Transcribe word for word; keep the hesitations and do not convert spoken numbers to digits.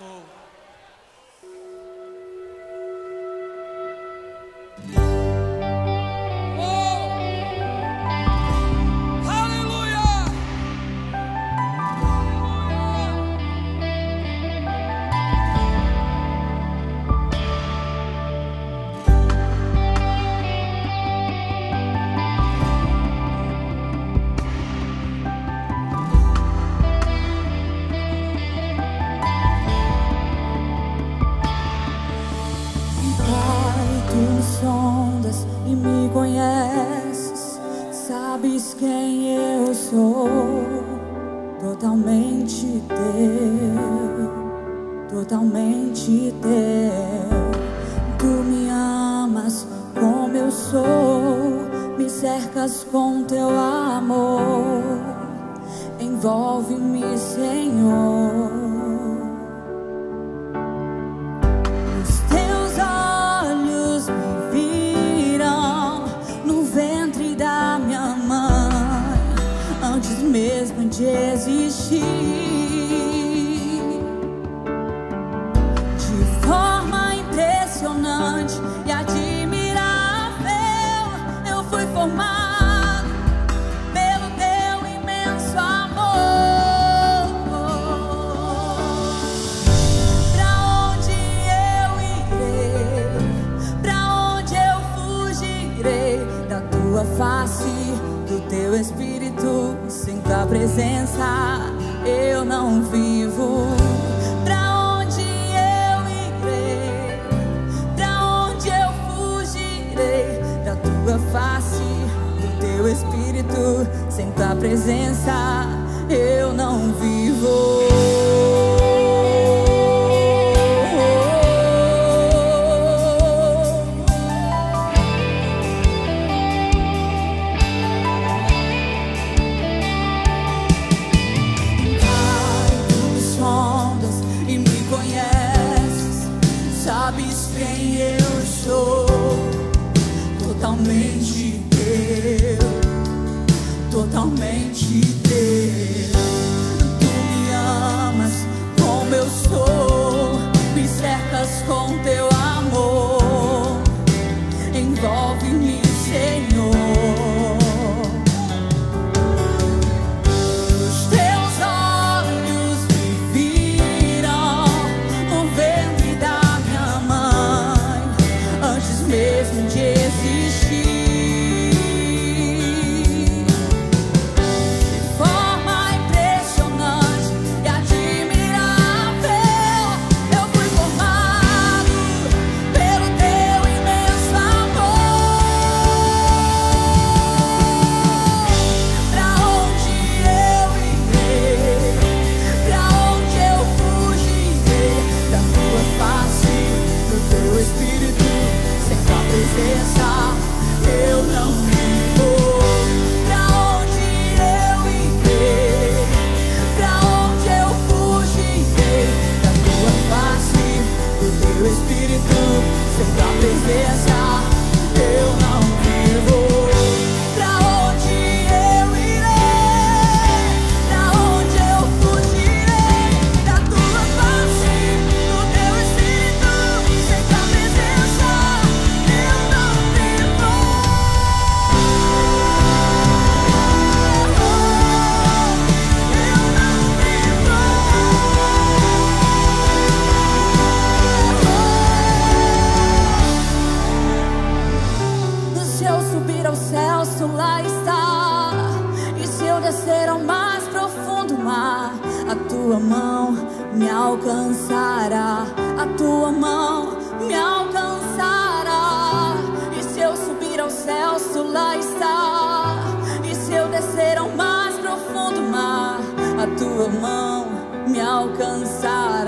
Oh. Sondas e me conheces, sabes quem eu sou. Totalmente teu, totalmente teu. Tu me amas como eu sou, me cercas com teu amor. Envolve-me, Senhor. Mesmo de existir, de forma impressionante e admirável, eu fui formado pelo teu imenso amor. Pra onde eu irei? Pra onde eu fugirei da tua face, do teu Espírito? Sem tua presença eu não vivo. Pra onde eu irei? Pra onde eu fugirei da tua face, do teu Espírito? Sem tua presença eu não vivo. Sabes quem eu sou, totalmente teu, totalmente teu. Tu me amas como eu sou, me cercas com teu amor. Envolve-me, Senhor. Mesmo de existir, de forma impressionante e admirável, eu fui formado pelo teu imenso amor. Pra onde eu irei? Pra onde eu fugirei da tua face, do teu Espírito? Presença eu não vivo. Pra onde eu irei? Pra onde eu fugirei da tua face, do teu Espírito? Sem tua presença eu não vivo. Pra onde eu irei? Pra onde eu fugirei da tua face, do teu Espírito? Sem tua presença tu lá está. E se eu descer ao mais profundo mar, a tua mão me alcançará. A tua mão me alcançará. E se eu subir aos céus, tu lá está. E se eu descer ao mais profundo mar, a tua mão me alcançará.